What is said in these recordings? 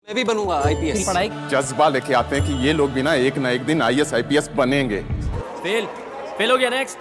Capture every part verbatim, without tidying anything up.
मैं भी बनूंगा आईपीएस। पढ़ाई जज्बा लेके आते हैं कि ये लोग भी ना एक ना एक दिन आईएएस आईपीएस बनेंगे। फेल फेल हो गया नेक्स्ट।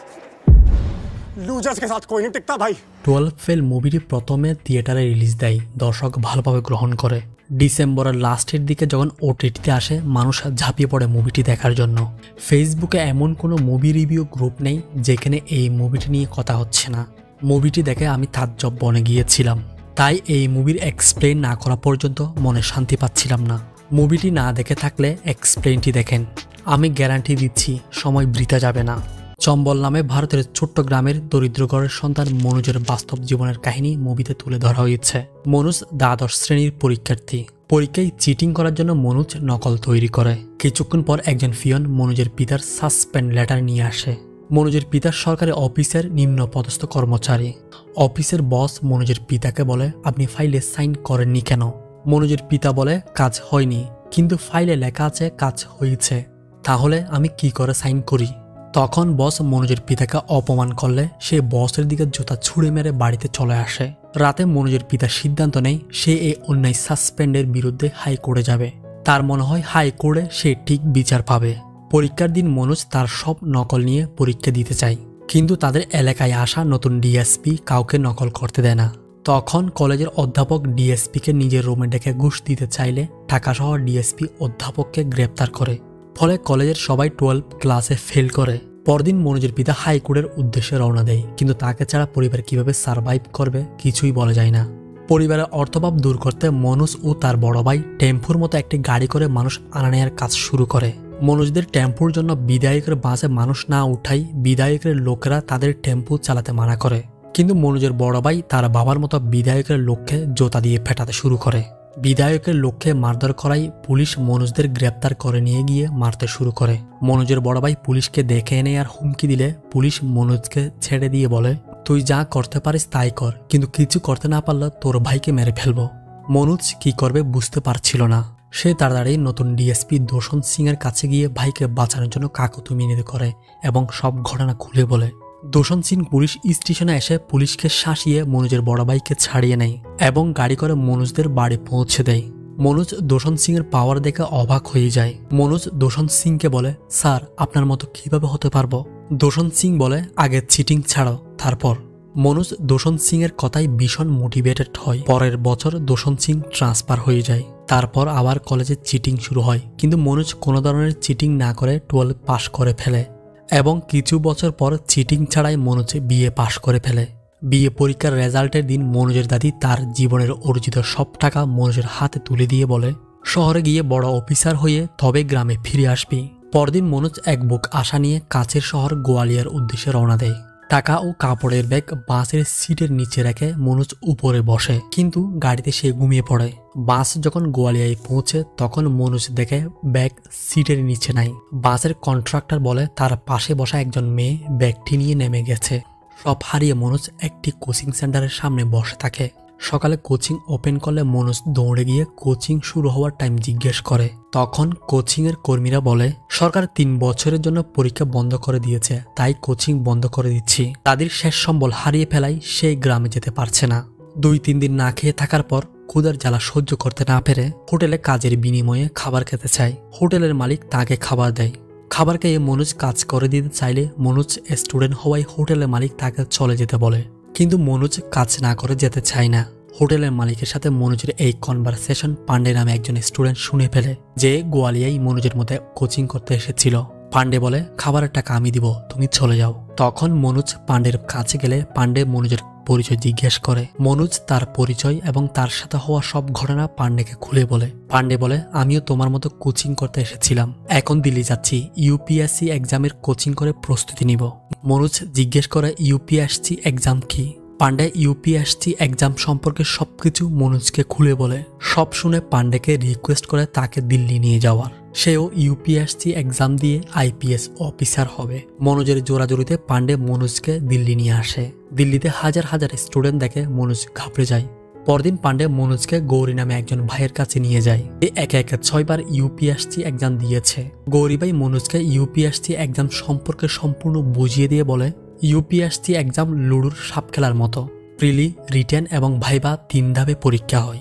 লুজার্স के साथ कोई नहीं टिकता भाई। টুয়েলভ ফেল মুভিটি প্রথমে থিয়েটারে রিলিজ দেয়, দর্শক ভালোভাবে গ্রহণ করে। ডিসেম্বরের লাস্টের দিকে যখন ওটিটিতে আসে মানুষ ঝাঁপিয়ে পড়ে মুভিটি দেখার জন্য। ফেসবুকে এমন কোনো মুভি রিভিউ গ্রুপ নেই যেখানে এই মুভিটি নিয়ে কথা হচ্ছে না। মুভিটি দেখে আমি তাজ্জব বনে গিয়েছিলাম, তাই এই মুভির এক্সপ্লেন না করা পর্যন্ত মনে শান্তি পাচ্ছিলাম না। মুভিটি না দেখে থাকলে এক্সপ্লেনটি দেখেন, আমি গ্যারান্টি দিচ্ছি সময় বৃথা যাবে না। চম্বল নামে ভারতের ছোট্ট গ্রামের দরিদ্র ঘরের সন্তান মনোজের বাস্তব জীবনের কাহিনী মুভিতে তুলে ধরা হয়েছে। মনোজ দ্বাদশ শ্রেণীর পরীক্ষার্থী। পরীক্ষায় চিটিং করার জন্য মনোজ নকল তৈরি করে। কিছুক্ষণ পর একজন পিয়ন মনোজের পিতার সাসপেন্ড লেটার নিয়ে আসে। মনোজের পিতা সরকারি অফিসের নিম্ন পদস্থ কর্মচারী। অফিসের বস মনোজের পিতাকে বলে, আপনি ফাইলে সাইন করেননি কেন? মনোজের পিতা বলে, কাজ হয়নি, কিন্তু ফাইলে লেখা আছে কাজ হয়েছে, তাহলে আমি কি করে সাইন করি? তখন বস মনোজের পিতাকে অপমান করলে সে বসের দিকে জুতা ছুঁড়ে মেরে বাড়িতে চলে আসে। রাতে মনোজের পিতা সিদ্ধান্ত নেয় সে এই অন্যায় সাসপেন্ডের বিরুদ্ধে হাইকোর্টে যাবে। তার মনে হয় হাইকোর্টে সে ঠিক বিচার পাবে। পরীক্ষার দিন মনোজ তার সব নকল নিয়ে পরীক্ষা দিতে চায়, কিন্তু তাদের এলাকায় আসা নতুন ডিএসপি কাউকে নকল করতে দেয় না। তখন কলেজের অধ্যাপক ডিএসপিকে নিজের রুমে ডেকে ঘুষ দিতে চাইলে ঢাকাসহ ডিএসপি অধ্যাপককে গ্রেপ্তার করে। ফলে কলেজের সবাই টুয়েলভ ক্লাসে ফেল করে। পরদিন মনোজের পিতা হাইকোর্টের উদ্দেশ্যে রওনা দেয়, কিন্তু তাকে ছাড়া পরিবার কিভাবে সার্ভাইভ করবে কিছুই বলা যায় না। পরিবারের অর্থভাব দূর করতে মনোজ ও তার বড় ভাই টেম্পুর মতো একটি গাড়ি করে মানুষ আনা নেওয়ার কাজ শুরু করে। মনোজদের টেম্পুর জন্য বিধায়কের বাসে মানুষ না উঠাই বিধায়কের লোকেরা তাদের টেম্পু চালাতে মানা করে, কিন্তু মনোজের বড় ভাই তার বাবার মতো বিধায়কের লোককে জোতা দিয়ে ফেটাতে শুরু করে। বিধায়কের লক্ষ্যে মারধর করাই পুলিশ মনোজদের গ্রেপ্তার করে নিয়ে গিয়ে মারতে শুরু করে। মনোজের বড় ভাই পুলিশকে দেখে এনে আর হুমকি দিলে পুলিশ মনোজকে ছেড়ে দিয়ে বলে, তুই যা করতে পারিস তাই কর, কিন্তু কিছু করতে না পারলে তোর ভাইকে মেরে ফেলবো। মনোজ কি করবে বুঝতে পারছিল না। সে তাড়াতাড়ি নতুন ডিএসপি দোষণ সিং এর কাছে গিয়ে ভাইকে বাঁচানোর জন্য কাকুতি মিনতি করে এবং সব ঘটনা খুলে বলে। দোষণ সিং পুলিশ স্টেশনে এসে পুলিশকে শাসিয়ে মনোজের বড় ভাইকে ছাড়িয়ে নেয় এবং গাড়ি করে মনোজদের বাড়ি পৌঁছে দেয়। মনোজ দোষণ সিং এর পাওয়ার দেখে অবাক হয়ে যায়। মনোজ দোষণ সিংকে বলে, স্যার আপনার মতো কিভাবে হতে পারবো? দোষণ সিং বলে, আগে চিটিং ছাড়ো তারপর। মনোজ দোষণ সিং এর কথায় ভীষণ মোটিভেটেড হয়। পরের বছর দোষণ সিং ট্রান্সফার হয়ে যায়। তারপর আবার কলেজে চিটিং শুরু হয়, কিন্তু মনোজ কোনো ধরনের চিটিং না করে টুয়েলভ পাশ করে ফেলে এবং কিছু বছর পর চিটিং ছাড়াই মনোজ বিএ পাশ করে ফেলে। বিএ পরীক্ষার রেজাল্টের দিন মনোজের দাদি তার জীবনের অর্জিত সব টাকা মনোজের হাতে তুলে দিয়ে বলে, শহরে গিয়ে বড় অফিসার হয়ে তবে গ্রামে ফিরে আসবি। পরদিন মনোজ এক বুক আশা নিয়ে কাছের শহর গোয়ালিয়ার উদ্দেশ্যে রওনা দেয়। টাকা ও কাপড়ের ব্যাগ বাসের সিটের নিচে রেখে মনোজ উপরে বসে, কিন্তু গাড়িতে সে ঘুমিয়ে পড়ে। বাস যখন গোয়ালিয়ায় পৌঁছে তখন মনোজ দেখে ব্যাগ সিটের নিচে নাই। বাসের কন্ট্রাক্টর বলে তার পাশে বসা একজন মেয়ে ব্যাগটি নিয়ে নেমে গেছে। সব হারিয়ে মনোজ একটি কোচিং সেন্টারের সামনে বসে থাকে। সকালে কোচিং ওপেন করলে মনোজ দৌড়ে গিয়ে কোচিং শুরু হওয়ার টাইম জিজ্ঞেস করে। তখন কোচিং এর কর্মীরা বলে, সরকার তিন বছরের জন্য পরীক্ষা বন্ধ করে দিয়েছে, তাই কোচিং বন্ধ করে দিচ্ছি। তাদের শেষ সম্বল হারিয়ে ফেলায় সেই গ্রামে যেতে পারছে না। দুই তিন দিন না খেয়ে থাকার পর ক্ষুধার জ্বালা সহ্য করতে না পেরে হোটেলে কাজের বিনিময়ে খাবার খেতে চায়। হোটেলের মালিক তাকে খাবার দেয়। খাবার খেয়ে মনোজ কাজ করে দিতে চাইলে মনোজ স্টুডেন্ট হওয়ায় হোটেলের মালিক তাকে চলে যেতে বলে, কিন্তু মনোজ কাজ না করে যেতে চায় না। হোটেলের মালিকের সাথে মনোজের এই কনভারসেশন পান্ডে নামে একজন স্টুডেন্ট শুনে ফেলে, যে গোয়ালিয়ায় মনোজের মধ্যে কোচিং করতে এসেছিল। পান্ডে বলে, খাবারের টাকা আমি দিব, তুমি চলে যাও। তখন মনোজ পান্ডের কাছে গেলে পান্ডে মনোজের পরিচয় জিজ্ঞেস করে। মনোজ তার পরিচয় এবং তার সাথে হওয়া সব ঘটনা পান্ডেকে খুলে বলে। পান্ডে বলে, আমিও তোমার মতো কোচিং করতে এসেছিলাম, এখন দিল্লি যাচ্ছি ইউপিএসসি এক্সামের কোচিং করে প্রস্তুতি নিব। মনোজ জিজ্ঞেস করে, ইউপিএসসি এক্সাম কি? পান্ডে ইউপিএসসি এক্সাম সম্পর্কে সবকিছু মনোজকে খুলে বলে। সব শুনে পান্ডেকে রিকোয়েস্ট করে তাকে দিল্লি নিয়ে যাওয়ার। সেও ইউপিএসসি এক্সাম দিয়ে আইপিএস অফিসার হবে। মনোজের জোরাজোরিতে পান্ডে মনোজকে দিল্লি নিয়ে আসে। দিল্লিতে হাজার হাজার স্টুডেন্ট দেখে মনোজ ঘাবড়ে যায়। পরদিন পান্ডে মনোজকে গৌরী নামে একজন ভাইয়ের কাছে নিয়ে যায়। একে একে ছয়বার ইউপিএসসি এক্সাম দিয়েছে। গৌরী ভাই মনোজকে ইউপিএসসি এক্সাম সম্পর্কে সম্পূর্ণ বুঝিয়ে দিয়ে বলে, ইউপিএসসি এক্সাম লুডুর সাপ খেলার মতো। প্রিলি, রিটেন এবং ভাইবা তিন ধাপে পরীক্ষা হয়।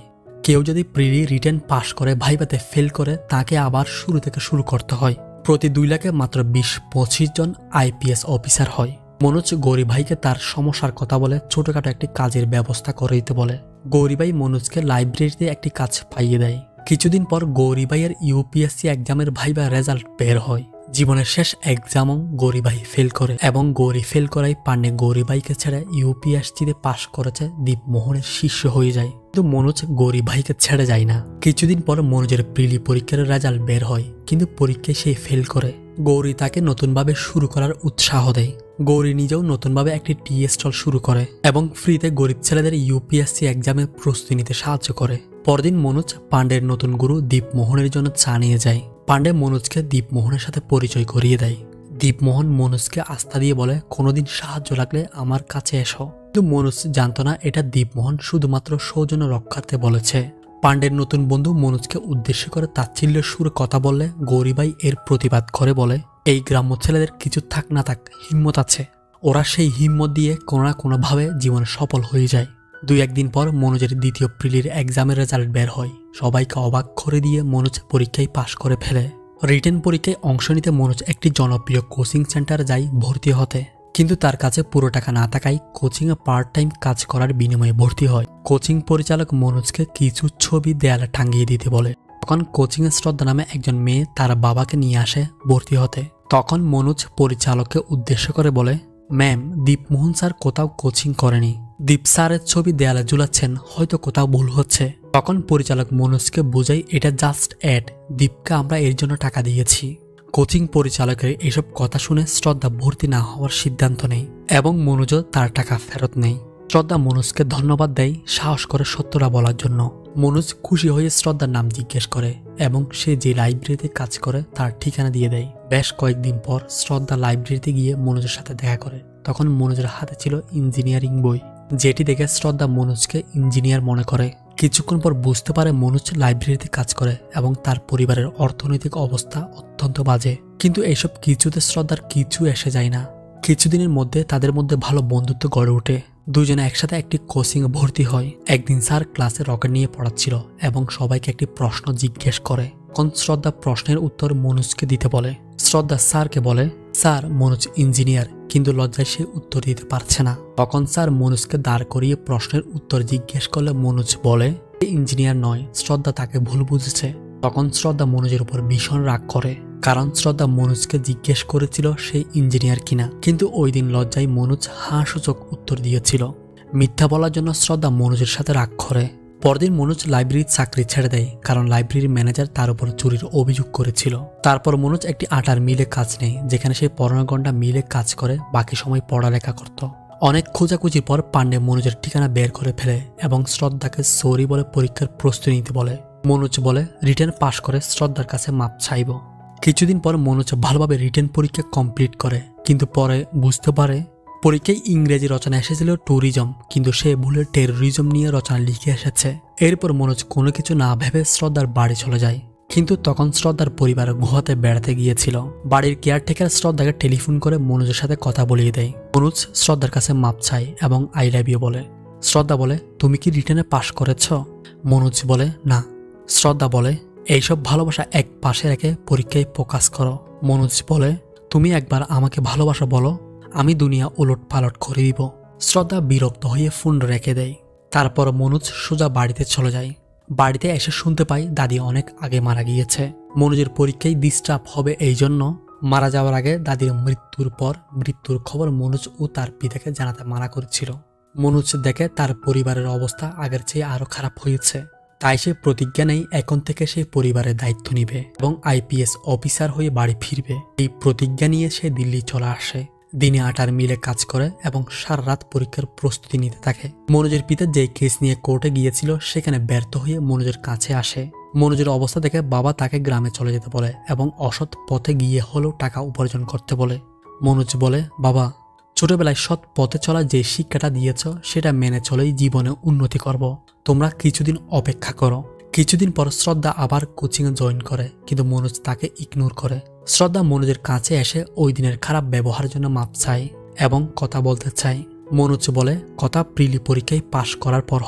কেউ যদি প্রিলি রিটেন পাশ করে ভাইভাতে ফেল করে তাকে আবার শুরু থেকে শুরু করতে হয়। প্রতি দুই লাখে মাত্র বিশ পঁচিশ জন আইপিএস অফিসার হয়। মনোজ গৌরী ভাইকে তার সমস্যার কথা বলে ছোটখাটো একটি কাজের ব্যবস্থা করে দিতে বলে। গৌরী ভাই মনোজকে লাইব্রেরিতে একটি কাজ পাইয়ে দেয়। কিছুদিন পর গৌরী ভাইয়ের ইউপিএসসি এক্সামের ভাইবা রেজাল্ট বের হয়। জীবনের শেষ এক্সামও গৌরী ভাই ফেল করে এবং গৌরী ফেল করাই পান্ডে গৌরী ভাইকে ছেড়ে ইউপিএসসিতে পাশ করেছে দীপমোহনের শিষ্য হয়ে যায়। কিন্তু মনোজ গৌরী ভাইকে ছেড়ে যায় না। কিছুদিন পর মনোজের প্রিলি পরীক্ষার রেজাল্ট বের হয়, কিন্তু পরীক্ষায় সে ফেল করে। গৌরী তাকে নতুনভাবে শুরু করার উৎসাহ দেয়। গৌরী নিজেও নতুনভাবে একটি টি স্টল শুরু করে এবং ফ্রিতে গরিব ছেলেদের ইউপিএসসি এক্সামে প্রস্তুতি নিতে সাহায্য করে। পরদিন মনোজ পান্ডের নতুন গুরু দীপমোহনের জন্য চা নিয়ে যায়। পান্ডে মনোজকে দীপমোহনের সাথে পরিচয় করিয়ে দেয়। দীপমোহন মনোজকে আস্থা দিয়ে বলে, কোনোদিন সাহায্য লাগলে আমার কাছে এসো। কিন্তু মনোজ জানত না এটা দীপমোহন শুধুমাত্র সৌজন্য রক্ষার্থে বলেছে। পান্ডের নতুন বন্ধু মনোজকে উদ্দেশ্য করে তাচ্ছিল্যের সুরে কথা বললে গৌরীবাই এর প্রতিবাদ করে বলে, এই গ্রাম্য ছেলেদের কিছু থাক না থাক হিম্মত আছে, ওরা সেই হিম্মত দিয়ে কোনো না কোনোভাবে জীবনে সফল হয়ে যায়। দুই একদিন পর মনোজের দ্বিতীয় প্রিলির এক্সামের রেজাল্ট বের হয়। সবাইকে অবাক করে দিয়ে মনোজ পরীক্ষায় পাশ করে ফেলে। রিটেন পরীক্ষায় অংশ নিতে মনোজ একটি জনপ্রিয় কোচিং সেন্টারে যায় ভর্তি হতে, কিন্তু তার কাছে পুরো টাকা না থাকায় কোচিংয়ে পার্ট টাইম কাজ করার বিনিময়ে ভর্তি হয়। কোচিং পরিচালক মনোজকে কিছু ছবি দেয়ালে টাঙিয়ে দিতে বলে। তখন কোচিংয়ে শ্রদ্ধা নামে একজন মেয়ে তার বাবাকে নিয়ে আসে ভর্তি হতে। তখন মনোজ পরিচালককে উদ্দেশ্য করে বলে, ম্যাম, দীপমোহন স্যার কোথাও কোচিং করেনি, দীপ স্যারের ছবি দেয়ালে ঝুলাচ্ছেন, হয়তো কোথাও ভুল হচ্ছে। তখন পরিচালক মনোজকে বোঝাই এটা জাস্ট অ্যাড, দীপকে আমরা এর জন্য টাকা দিয়েছি। কোচিং পরিচালকের এসব কথা শুনে শ্রদ্ধা ভর্তি না হওয়ার সিদ্ধান্ত নেয় এবং মনোজও তার টাকা ফেরত নেয়। শ্রদ্ধা মনোজকে ধন্যবাদ দেয় সাহস করে সত্যটা বলার জন্য। মনোজ খুশি হয়ে শ্রদ্ধার নাম জিজ্ঞেস করে এবং সে যে লাইব্রেরিতে কাজ করে তার ঠিকানা দিয়ে দেয়। বেশ কয়েকদিন পর শ্রদ্ধা লাইব্রেরিতে গিয়ে মনোজের সাথে দেখা করে। তখন মনোজের হাতে ছিল ইঞ্জিনিয়ারিং বই, যেটি দেখে শ্রদ্ধা মনোজকে ইঞ্জিনিয়ার মনে করে। কিছুক্ষণ পর বুঝতে পারে মনোজ লাইব্রেরিতে কাজ করে এবং তার পরিবারের অর্থনৈতিক অবস্থা অত্যন্ত বাজে। কিন্তু এইসব কিছুতে শ্রদ্ধার কিছু এসে যায় না। কিছুদিনের মধ্যে তাদের মধ্যে ভালো বন্ধুত্ব গড়ে ওঠে। দুজনে একসাথে একটি কোচিং এ ভর্তি হয়। একদিন স্যার ক্লাসে রকেট নিয়ে পড়াচ্ছিল এবং সবাইকে একটি প্রশ্ন জিজ্ঞেস করে। তখন শ্রদ্ধা প্রশ্নের উত্তর মনোজকে দিতে বলে। শ্রদ্ধা স্যারকে বলে, স্যার, মনোজ ইঞ্জিনিয়ার, কিন্তু লজ্জায় সে উত্তর দিতে পারছে না। তখন স্যার মনোজকে দাঁড় করিয়ে প্রশ্নের উত্তর জিজ্ঞেস করলে মনোজ বলে ইঞ্জিনিয়ার নয়, শ্রদ্ধা তাকে ভুল বুঝেছে। তখন শ্রদ্ধা মনোজের উপর ভীষণ রাগ করে, কারণ শ্রদ্ধা মনোজকে জিজ্ঞেস করেছিল সে ইঞ্জিনিয়ার কিনা, কিন্তু ওই দিন লজ্জায় মনোজ হাসূচক উত্তর দিয়েছিল। মিথ্যা বলার জন্য শ্রদ্ধা মনোজের সাথে রাগ করে। পরদিন মনোজ লাইব্রেরির চাকরি ছেড়ে দেয়, কারণ লাইব্রেরির ম্যানেজার তার উপর চুরির অভিযোগ করেছিল। তারপর মনোজ একটি আটার মিলে কাজ নেয়, যেখানে সে পনেরো ঘন্টা মিলে কাজ করে বাকি সময় পড়ালেখা করত। অনেক খোঁজাখুঁজির পর পান্ডে মনোজের ঠিকানা বের করে ফেলে এবং শ্রদ্ধাকে সরি বলে পরীক্ষার প্রস্তুতি নিতে বলে। মনোজ বলে রিটেন পাশ করে শ্রদ্ধার কাছে মাপ চাইব। কিছুদিন পর মনোজ ভালোভাবে রিটেন পরীক্ষা কমপ্লিট করে, কিন্তু পরে বুঝতে পারে পরীক্ষায় ইংরেজি রচনা এসেছিল ট্যুরিজম, কিন্তু সে ভুলে টেরোরিজম নিয়ে রচনা লিখে এসেছে। এরপর মনোজ কোনো কিছু না ভেবে শ্রদ্ধার বাড়ি চলে যায়, কিন্তু তখন শ্রদ্ধার পরিবার গুহাতে বেড়াতে গিয়েছিল। বাড়ির কেয়ারটেকার শ্রদ্ধাকে টেলিফোন করে মনোজের সাথে কথা বলিয়ে দেয়। মনোজ শ্রদ্ধার কাছে মাপ চায় এবং আই লাভ ইউ বলে। শ্রদ্ধা বলে, তুমি কি রিটেনে পাশ করেছ? মনোজ বলে, না। শ্রদ্ধা বলে, এইসব ভালোবাসা এক পাশে রেখে পরীক্ষায় ফোকাস করো। মনোজ বলে, তুমি একবার আমাকে ভালোবাসা বলো, আমি দুনিয়া উলট পালট করে দিব। শ্রদ্ধা বিরক্ত হয়ে ফোন রেখে দেয়। তারপর মনোজ সোজা বাড়িতে চলে যায়। বাড়িতে এসে শুনতে পাই দাদি অনেক আগে মারা গিয়েছে। মনোজের পরীক্ষায় ডিস্টার্ব হবে এই জন্য মারা যাওয়ার আগে দাদির মৃত্যুর পর মৃত্যুর খবর মনোজ ও তার পিতাকে জানাতে মানা করেছিল। মনোজ দেখে তার পরিবারের অবস্থা আগের চেয়ে আরো খারাপ হয়েছে, তাই সে প্রতিজ্ঞা নেই এখন থেকে সে পরিবারের দায়িত্ব নিবে এবং আইপিএস অফিসার হয়ে বাড়ি ফিরবে। এই প্রতিজ্ঞা নিয়ে সে দিল্লি চলে আসে। দিনে আটার মিলে কাজ করে এবং সারা রাত পরীক্ষার প্রস্তুতি নিতে থাকে। মনোজের পিতা যে কেস নিয়ে কোর্টে গিয়েছিল সেখানে ব্যর্থ হয়ে মনোজের কাছে আসে। মনোজের অবস্থা দেখে বাবা তাকে গ্রামে চলে যেতে বলে এবং অসৎ পথে গিয়ে হলেও টাকা উপার্জন করতে বলে। মনোজ বলে, বাবা, ছোটবেলায় সৎ পথে চলা যে শিক্ষাটা দিয়েছ সেটা মেনে চলেই জীবনে উন্নতি করব, তোমরা কিছুদিন অপেক্ষা করো। কিছুদিন পর শ্রদ্ধা আবার কোচিংয়ে জয়েন করে, কিন্তু মনোজ তাকে ইগনোর করে। শ্রদ্ধা মনোজের কাছে এসে ওই দিনের খারাপ ব্যবহারের জন্য মাপ চায় এবং কথা বলতে চায়। মনোজ বলে, কথা প্রিলি পরীক্ষায় পাশ করার পর হবে,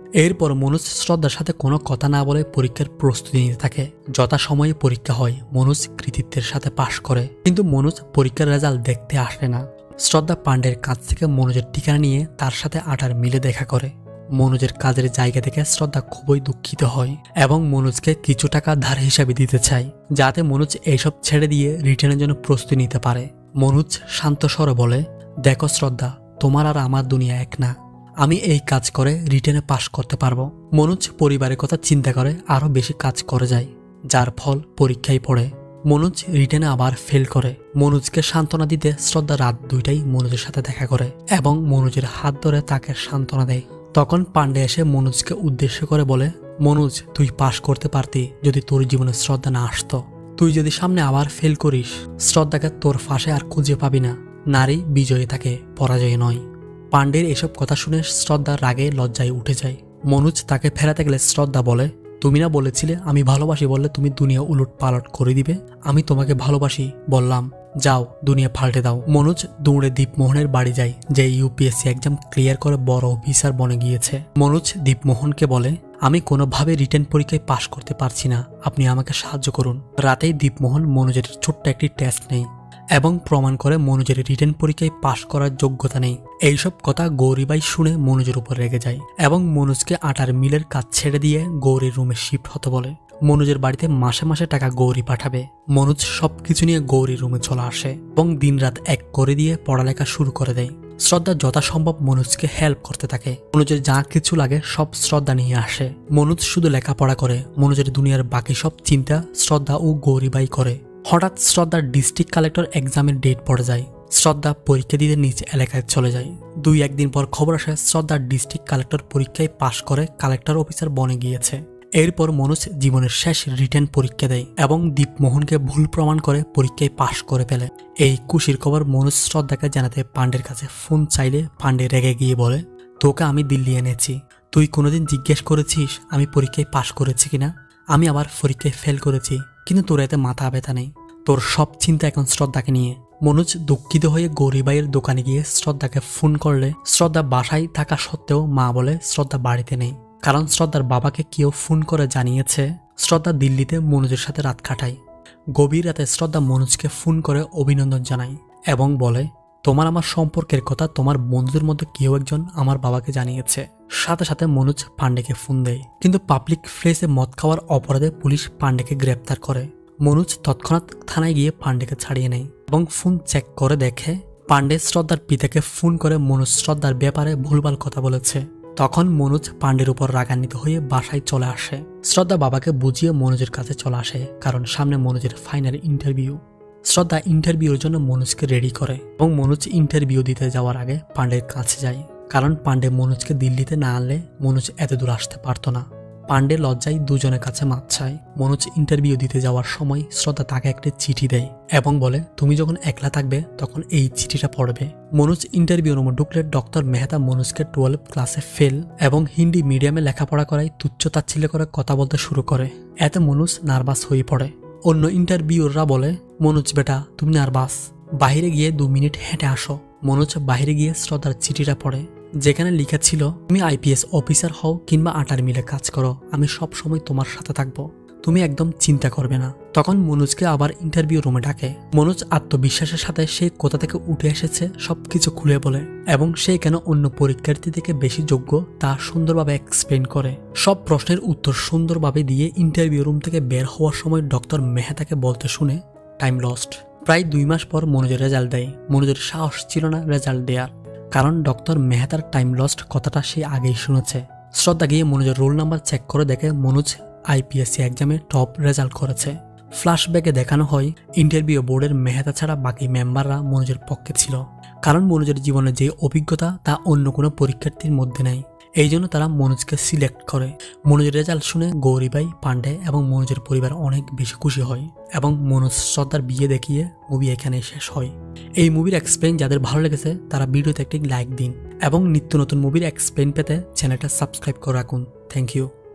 এরপর মনোজ শ্রদ্ধার সাথে কোনো কথা না বলে পরীক্ষার প্রস্তুতি নিতে থাকে। যথাসময়ে পরীক্ষা হয়, মনোজ কৃতিত্বের সাথে পাশ করে। কিন্তু মনোজ পরীক্ষার রেজাল্ট দেখতে আসে না। শ্রদ্ধা পান্ডের কাছ থেকে মনোজের ঠিকানা নিয়ে তার সাথে আটার মিলে দেখা করে। মনোজের কাজের জায়গা থেকে শ্রদ্ধা খুবই দুঃখিত হয় এবং মনোজকে কিছু টাকা ধার হিসাবে দিতে চায়, যাতে মনোজ এইসব ছেড়ে দিয়ে রিটার্নের জন্য প্রস্তুতি নিতে পারে। মনোজ শান্ত স্বরে বলে, দেখো শ্রদ্ধা, তোমার আর আমার দুনিয়া এক না। আমি এই কাজ করে রিটেনে পাশ করতে পারবো। মনোজ পরিবারের কথা চিন্তা করে আরো বেশি কাজ করে যায়, যার ফল পরীক্ষায় পড়ে। মনোজ রিটেনে আবার ফেল করে। মনোজকে সান্ত্বনা দিতে শ্রদ্ধা রাত দুইটাই মনোজের সাথে দেখা করে এবং মনোজের হাত ধরে তাকে সান্ত্বনা দেয়। তখন পান্ডে এসে মনোজকে উদ্দেশ্য করে বলে, মনোজ, তুই পাশ করতে পারতি যদি তোর জীবনে শ্রদ্ধা না আসতো। তুই যদি সামনে আবার ফেল করিস, শ্রদ্ধাকে তোর ফাঁসে আর খুঁজে পাবি না। নারী বিজয়ী থাকে, পরাজয় নয়। পান্ডের এসব কথা শুনে শ্রদ্ধা রাগে লজ্জায় উঠে যায়। মনোজ তাকে ফেরাতে গেলে শ্রদ্ধা বলে, তুমি না বলেছিলে আমি ভালোবাসি বললে তুমি দুনিয়া উলট পালট করে দিবে? আমি তোমাকে ভালোবাসি বললাম, যাও দুনিয়া পাল্টে দাও। মনোজ দৌড়ে দীপমোহনের বাড়ি যায়, যে ইউপিএসসি এক্সাম ক্লিয়ার করে বড় অফিসার বনে গিয়েছে। মনোজ দীপমোহনকে বলে, আমি কোনোভাবে রিটেন পরীক্ষায় পাশ করতে পারছি না, আপনি আমাকে সাহায্য করুন। রাতেই দীপমোহন মনোজের ছোট্ট একটি টেস্ট নেই এবং প্রমাণ করে মনোজের রিটেন পরীক্ষায় পাশ করার যোগ্যতা নেই। এইসব কথা গৌরীবাই শুনে মনোজের উপর রেগে যায় এবং মনোজকে আটার মিলের কাজ ছেড়ে দিয়ে গৌরীর রুমে শিফট হতে বলে। মনোজের বাড়িতে মাসে মাসে টাকা গৌরী পাঠাবে। মনোজ সবকিছু নিয়ে গৌরীর রুমে চলে আসে এবং দিনরাত এক করে দিয়ে পড়ালেখা শুরু করে দেয়। শ্রদ্ধা যথাসম্ভব মনোজকে হেল্প করতে থাকে। মনোজের যা কিছু লাগে সব শ্রদ্ধা নিয়ে আসে। মনোজ শুধু লেখাপড়া করে, মনোজের দুনিয়ার বাকি সব চিন্তা শ্রদ্ধা ও গৌরীবাই করে। হঠাৎ শ্রদ্ধার ডিস্ট্রিক্ট কালেক্টর এক্সামের ডেট পড়ে যায়। শ্রদ্ধা পরীক্ষা দিতে নিজ এলাকায় চলে যায়। দুই একদিন পর খবর আসে শ্রদ্ধার ডিস্ট্রিক্ট কালেক্টর পরীক্ষায় পাশ করে কালেক্টর অফিসার বনে গিয়েছে। এরপর মনোজ জীবনের শেষ রিটেন পরীক্ষা দেয় এবং দীপমোহনকে ভুল প্রমাণ করে পরীক্ষায় পাশ করে ফেলে। এই খুশির খবর মনোজ শ্রদ্ধাকে জানাতে পান্ডের কাছে ফোন চাইলে পান্ডে রেগে গিয়ে বলে, তোকে আমি দিল্লি এনেছি, তুই কোনোদিন জিজ্ঞেস করেছিস আমি পরীক্ষায় পাশ করেছি কিনা? আমি আবার পরীক্ষায় ফেল করেছি, কিন্তু তোর এতে মাথা ব্যথা নেই। তোর সব চিন্তা এখন শ্রদ্ধাকে নিয়ে। মনোজ দুঃখিত হয়ে গৌরীবাইয়ের দোকানে গিয়ে শ্রদ্ধাকে ফোন করলে শ্রদ্ধা বাসায় থাকা সত্ত্বেও মা বলে শ্রদ্ধা বাড়িতে নেই, কারণ শ্রদ্ধার বাবাকে কেউ ফোন করে জানিয়েছে শ্রদ্ধা দিল্লিতে মনোজের সাথে রাত কাটায়। গভীর রাতে শ্রদ্ধা মনোজকে ফোন করে অভিনন্দন জানায় এবং বলে, তোমার আমার সম্পর্কের কথা তোমার বন্ধুদের মধ্যে কেউ একজন আমার বাবাকে জানিয়েছে। সাথে সাথে মনোজ পান্ডেকে ফোন দেয়, কিন্তু পাবলিক প্লেসে মদ খাওয়ার অপরাধে পুলিশ পান্ডেকে গ্রেপ্তার করে। মনোজ তৎক্ষণাৎ থানায় গিয়ে পান্ডেকে ছাড়িয়ে নেয় এবং ফোন চেক করে দেখে পান্ডে শ্রদ্ধার পিতাকে ফোন করে মনোজ শ্রদ্ধার ব্যাপারে ভুলভাল কথা বলেছে। তখন মনোজ পান্ডের উপর রাগান্বিত হয়ে বাসায় চলে আসে। শ্রদ্ধা বাবাকে বুঝিয়ে মনোজের কাছে চলে আসে, কারণ সামনে মনোজের ফাইনাল ইন্টারভিউ। শ্রদ্ধা ইন্টারভিউর জন্য মনোজকে রেডি করে এবং মনোজ ইন্টারভিউ দিতে যাওয়ার আগে পান্ডের কাছে যায়, কারণ পান্ডে মনোজকে দিল্লিতে না আনলে মনোজ এত দূর আসতে পারতো না। পান্ডে লজ্জায় দুজনের কাছে মাপ চায়। মনোজ ইন্টারভিউ দিতে যাওয়ার সময় শ্রদ্ধা তাকে একটা চিঠি দেয় এবং বলে, তুমি যখন একলা থাকবে তখন এই চিঠিটা পড়বে। মনোজ ইন্টারভিউ রুমে ঢুকলে ডক্টর মেহতা মনোজকে টুয়েলভ ক্লাসে ফেল এবং হিন্দি মিডিয়ামে লেখাপড়া করায় তুচ্ছ তাচ্ছিল্য করে কথা বলতে শুরু করে। এতে মনোজ নার্ভাস হয়ে পড়ে। অন্য ইন্টারভিউররা বলে, মনোজ বেটা তুমি নার্ভাস, বাইরে গিয়ে দু মিনিট হেঁটে আসো। মনোজ বাইরে গিয়ে শ্রদ্ধার চিঠিটা পড়ে, যেখানে লেখা ছিল, তুমি আইপিএস অফিসার হও কিংবা আটার মিলে কাজ করো, আমি সব সময় তোমার সাথে থাকবো, তুমি একদম চিন্তা করবে না। তখন মনোজকে আবার ইন্টারভিউ রুমে ডাকে। মনোজ আত্মবিশ্বাসের সাথে সে কোথা থেকে উঠে এসেছে সবকিছু খুলে বলে এবং সে কেন অন্য পরীক্ষার্থী থেকে বেশি যোগ্য তা সুন্দরভাবে এক্সপ্লেন করে। সব প্রশ্নের উত্তর সুন্দরভাবে দিয়ে ইন্টারভিউ রুম থেকে বের হওয়ার সময় ডক্টর মেহতাকে বলতে শুনে টাইম লস্ট। প্রায় দুই মাস পর মনোজের রেজাল্ট দেয়। মনোজের সাহস ছিল না রেজাল্ট দেওয়ার, কারণ ডক্টর মেহতার টাইম লস্ট কথাটা সে আগেই শুনেছে। শ্রদ্ধা গিয়ে মনোজের রোল নাম্বার চেক করে দেখে মনোজ আইপিএসসি এক্সামে টপ রেজাল্ট করেছে। ফ্ল্যাশব্যাকে দেখানো হয় ইন্টারভিউ বোর্ডের মেহতা ছাড়া বাকি মেম্বাররা মনোজের পক্ষে ছিল, কারণ মনোজের জীবনে যে অভিজ্ঞতা তা অন্য কোনো পরীক্ষার্থীর মধ্যে নেই। এই জন্য তারা মনোজকে সিলেক্ট করে। মনোজের রেজাল্ট শুনে গৌরীবাই, পান্ডে এবং মনোজের পরিবার অনেক বেশি খুশি হয় এবং মনোজ শ্রদ্ধার বিয়ে দেখিয়ে মুভি এখানে শেষ হয়। এই মুভির এক্সপ্লেইন যাদের ভালো লেগেছে তারা ভিডিওতে একটি লাইক দিন এবং নিত্য নতুন মুভির এক্সপ্লেইন পেতে চ্যানেলটা সাবস্ক্রাইব করে রাখুন। Thank you.